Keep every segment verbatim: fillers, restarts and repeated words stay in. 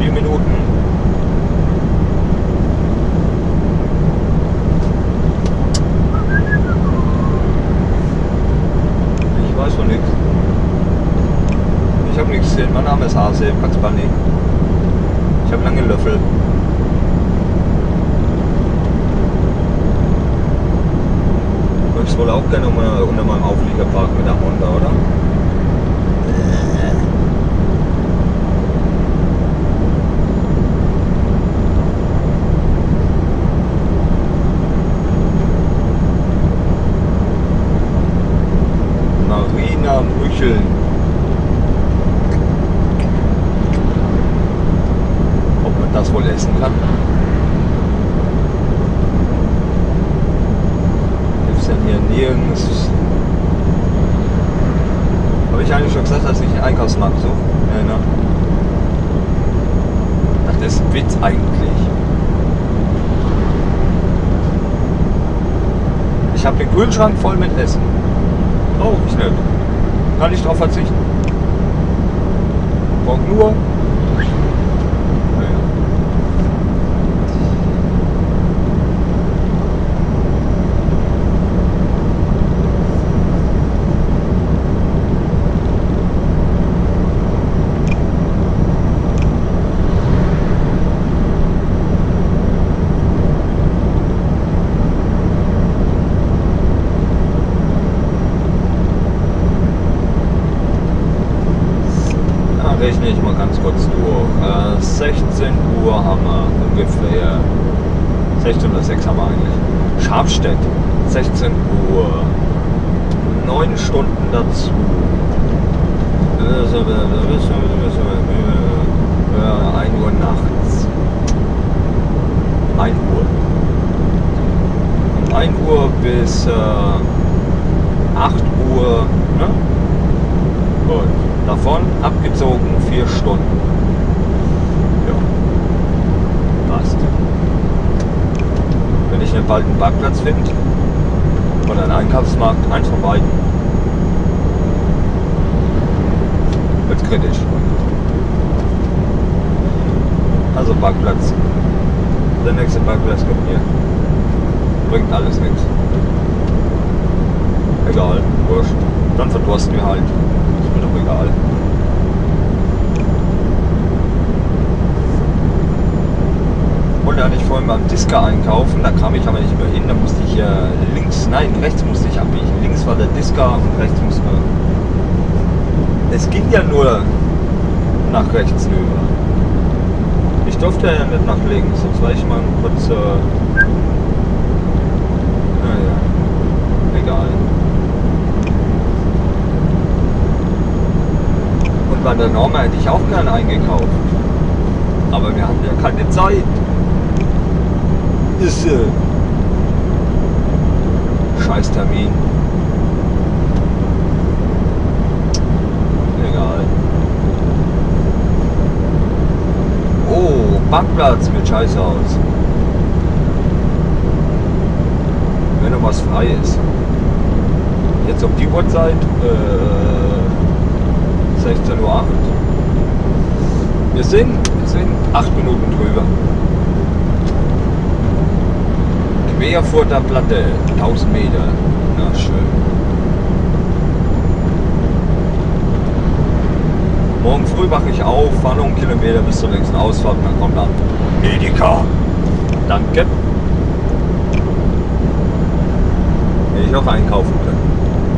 viele Minuten? Ich weiß von nichts. Ich habe nichts gesehen. Mein Name ist Hase, Bugs Bunny. Ich habe lange Löffel. Du möchtest wohl auch gerne unter, unter meinem Auflieger parken mit der Honda, oder? Marina Mücheln. Ob man das wohl essen kann? Gibt's denn hier nirgends? Habe ich eigentlich schon gesagt, dass ich einen Einkaufsmarkt suche? Ja, ne? Das ist ein Witz eigentlich. Ich habe den Kühlschrank voll mit Essen. Oh, ich nicht. Kann ich drauf verzichten. Brauch nur. Naja. Rechne ich mal ganz kurz durch. Äh, sechzehn Uhr haben wir ungefähr. sechzehn Uhr sechs haben wir eigentlich. Scharfstedt, sechzehn Uhr. neun Stunden dazu. Ja, ein Uhr nachts. ein Uhr. Von ein Uhr bis äh, acht Uhr. Ne? Gut. Davon abgezogen vier Stunden. Ja. Passt. Wenn ich bald einen Parkplatz finde oder einen Einkaufsmarkt, eins von beiden, wird's kritisch. Also Parkplatz. Der nächste Parkplatz kommt hier. Bringt alles nichts. Egal, wurscht. Dann verdursten wir halt. Ist mir doch egal. Wollte eigentlich vorhin beim Disca einkaufen, da kam ich aber nicht mehr hin, da musste ich äh, links, nein, rechts musste ich abbiegen. Links war der Disca und rechts musste man. Es ging ja nur nach rechts rüber. Ich durfte ja nicht nach links, sonst war ich mal kurz. Äh, naja, egal. Und bei der Norma hätte ich auch gerne eingekauft. Aber wir hatten ja keine Zeit. Ist äh, scheiß Termin. Egal. Oh, Parkplatz mit Scheiße aus. Wenn noch was frei ist. Jetzt um die Uhrzeit äh, sechzehn Uhr acht. Wir sind, wir sind acht Minuten drüber. Querfurter Platte, tausend Meter. Na schön. Morgen früh wache ich auf, fahre noch einen Kilometer bis zur nächsten Ausfahrt und dann kommt dann Edeka. Danke. Hätte ich auch einkaufen können.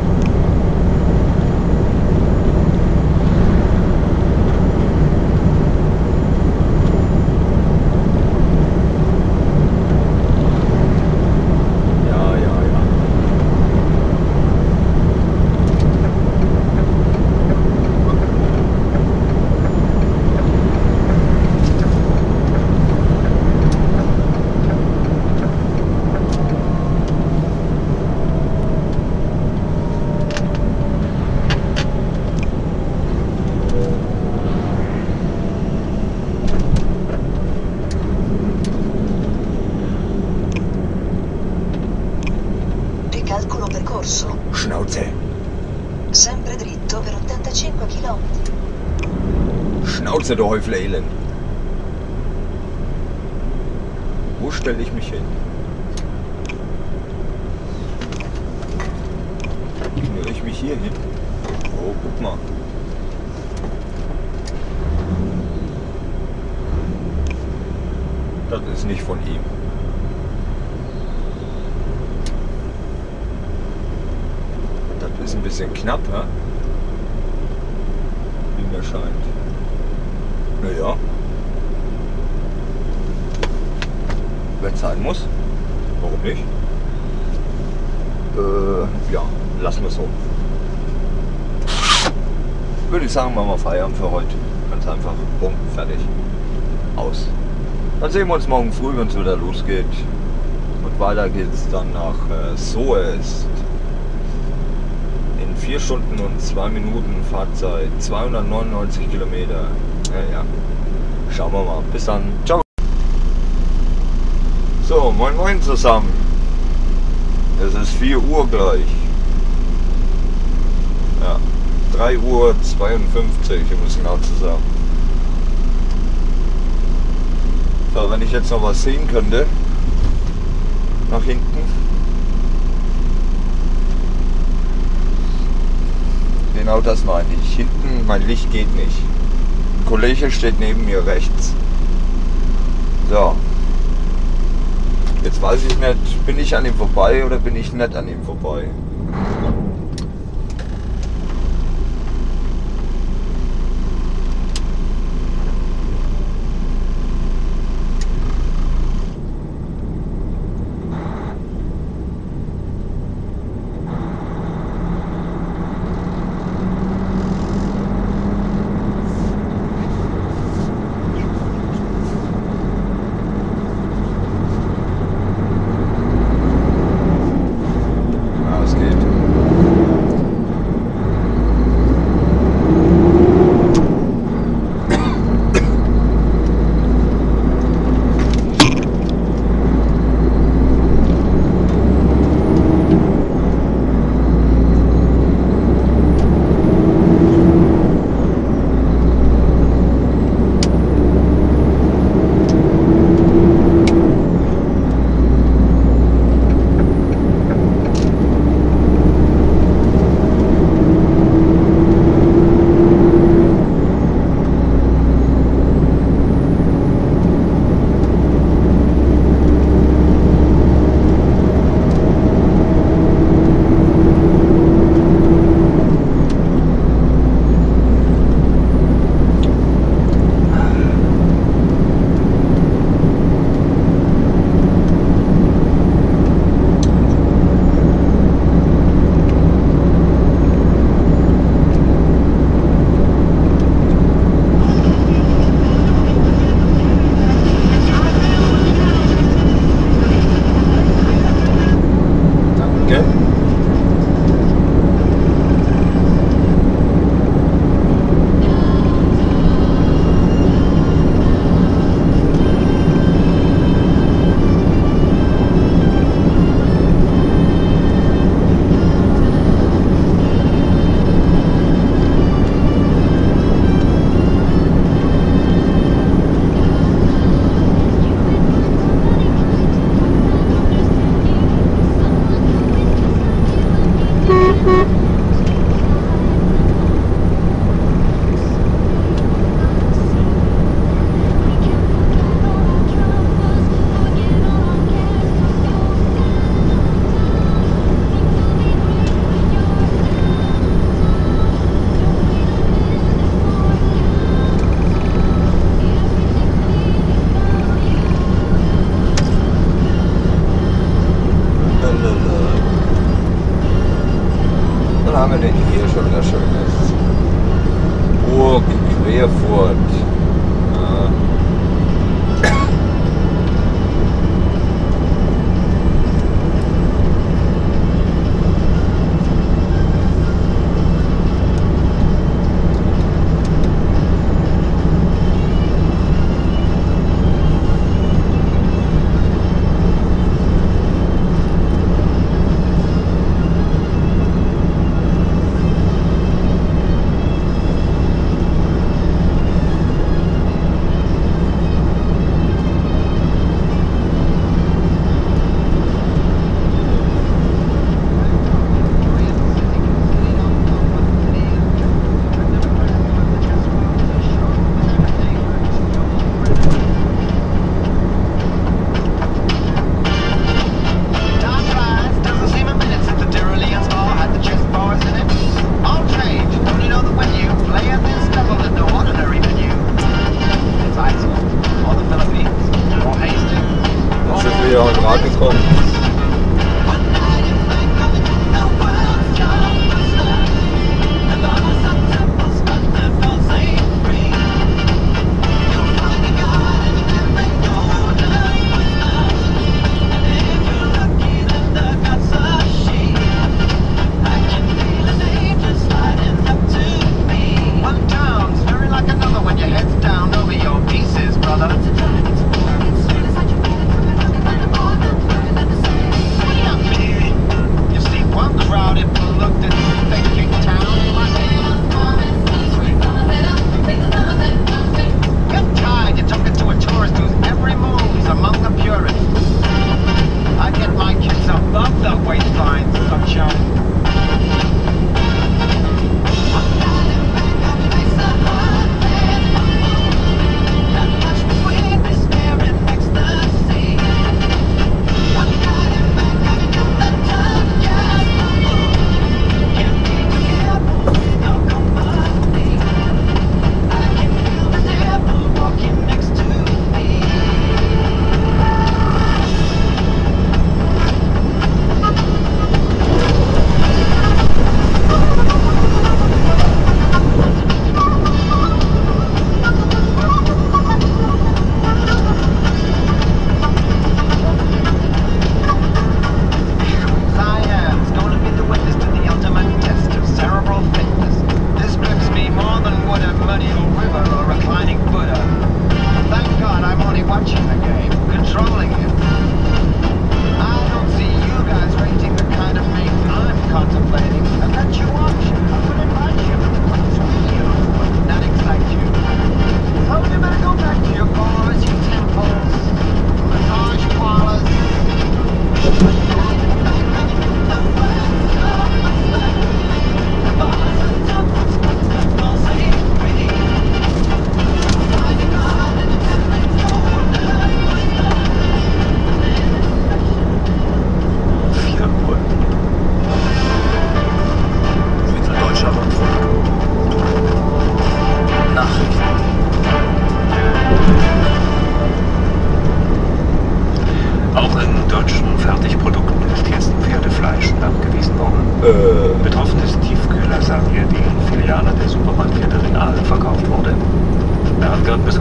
Ricalcolo percorso. Schnauze. Sempre dritto per ottantacinque chilometri. Schnauze, du Häufle Elend. Wo stelle ich mich hin? Stelle ich mich hier hin? Oh, guck mal. Das ist nicht von ihm. Das ist ein bisschen knapp, hä? Wie mir scheint. Naja. Wenn es sein muss. Warum nicht? Äh, ja, lassen wir es so. Würde ich sagen, machen wir Feierabend für heute. Ganz einfach. Bumm, fertig. Aus. Dann sehen wir uns morgen früh, wenn es wieder losgeht. Und weiter geht es dann nach äh, Soest. In vier Stunden und zwei Minuten Fahrzeit. zweihundertneunundneunzig Kilometer. Ja, ja. Schauen wir mal. Bis dann. Ciao. So, moin moin zusammen. Es ist vier Uhr gleich. Ja. drei Uhr zweiundfünfzig, um es genau zu sagen. So, wenn ich jetzt noch was sehen könnte, nach hinten. Genau das meine ich. Hinten, mein Licht geht nicht. Ein Kollege steht neben mir rechts. So. Jetzt weiß ich nicht, bin ich an ihm vorbei oder bin ich nicht an ihm vorbei? Ja, es geht.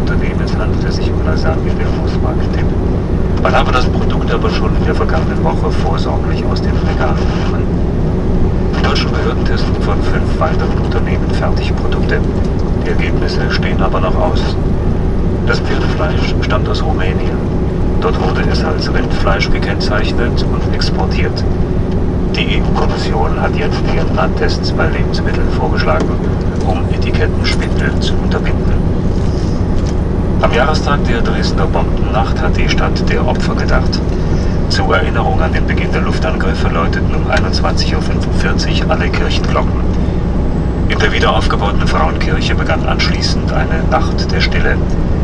Unternehmens handelt es sich um Lasagne der Hausmarke-Tipp. Man habe das Produkt aber schon in der vergangenen Woche vorsorglich aus dem Regal genommen. Die deutschen Behörden testen von fünf weiteren Unternehmen Fertigprodukte. Die Ergebnisse stehen aber noch aus. Das Pferdefleisch stammt aus Rumänien. Dort wurde es als Rindfleisch gekennzeichnet und exportiert. Die E U-Kommission hat jetzt D N A-Tests bei Lebensmitteln vorgeschlagen, um Etikettenschwindel zu unterbinden. Am Jahrestag der Dresdner Bombennacht hat die Stadt der Opfer gedacht. Zur Erinnerung an den Beginn der Luftangriffe läuteten um einundzwanzig Uhr fünfundvierzig alle Kirchenglocken. In der wiederaufgebauten Frauenkirche begann anschließend eine Nacht der Stille.